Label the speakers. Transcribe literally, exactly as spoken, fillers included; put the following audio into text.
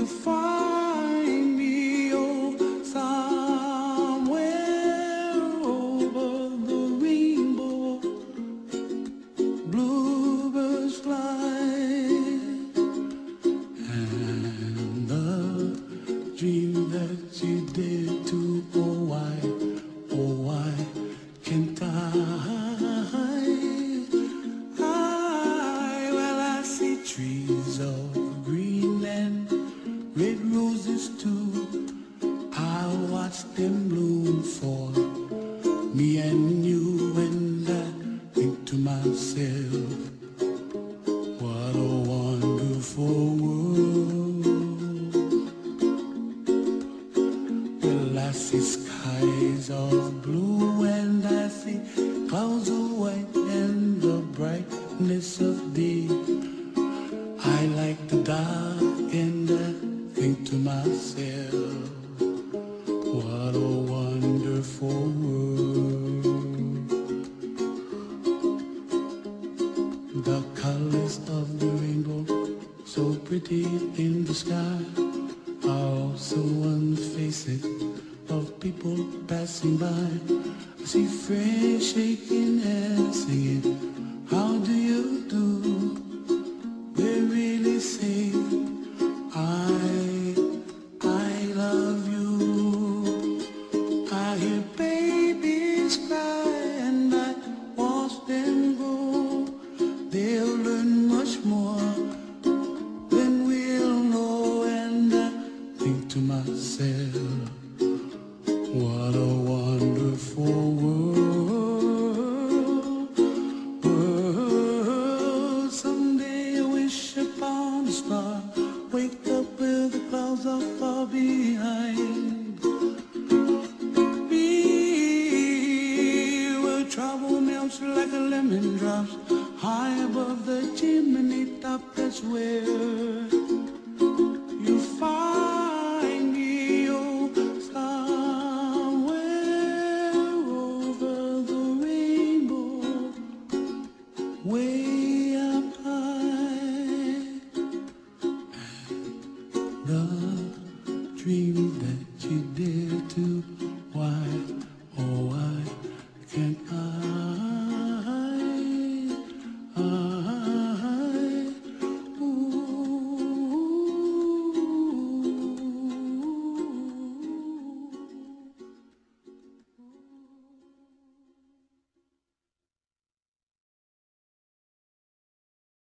Speaker 1: you'll find me, oh, somewhere over the rainbow. Bluebirds fly, and the dream that you did to, oh why, oh why can't I? I, well I see trees of Greenland, red roses too. I watch them bloom for me and you, and I think to myself, what a wonderful world. Well, I see skies of blue and I see clouds of white and the brightness of day. I like the dark and I think to myself, what a wonderful world. The colors of the rainbow, so pretty in the sky, are also on the faces of people passing by. I see friends shaking hands, singing, how do you do? They really say, I, I love you. I hear babies cry and I watch them grow. They'll learn much more than we'll know, and I think to myself, what a wonderful world, world. Someday I wish upon a star, wake up where the clouds are far behind me, where trouble melts like a lemon drops high above the chimney top. That's where you find me, oh, somewhere over the rainbow, way